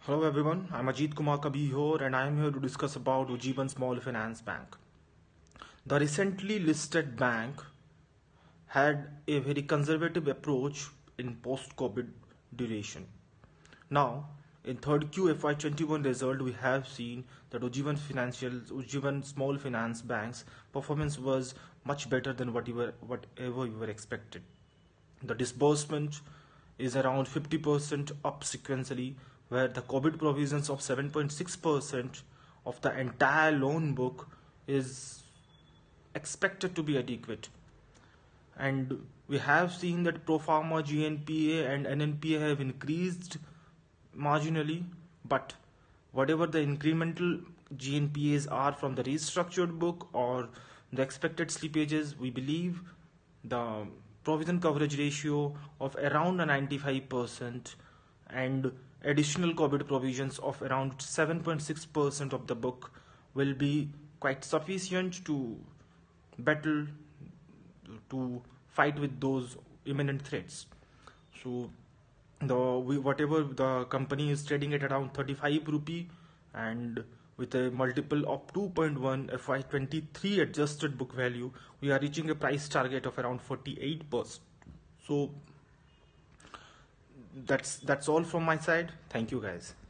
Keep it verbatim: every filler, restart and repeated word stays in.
Hello everyone, I'm Ajit Kumar Kabir and I am here to discuss about Ujjivan Small Finance Bank. The recently listed bank had a very conservative approach in post-COVID duration. Now, in third Q F Y twenty-one result, we have seen that Ujjivan Financial, Ujjivan Small Finance Bank's performance was much better than what you were, whatever you were expected. The disbursement is around fifty percent up sequentially, where the COVID provisions of seven point six percent of the entire loan book is expected to be adequate. And we have seen that pro forma G N P A and N N P A have increased marginally, but whatever the incremental G N P As are from the restructured book or the expected slippages, we believe the provision coverage ratio of around ninety-five percent and additional COVID provisions of around seven point six percent of the book will be quite sufficient to battle, to fight with those imminent threats. So the we, whatever the company is trading at around thirty-five rupee and with a multiple of two point one F Y twenty-three adjusted book value, we are reaching a price target of around forty-eight percent. So that's that's all from my side. Thank you guys.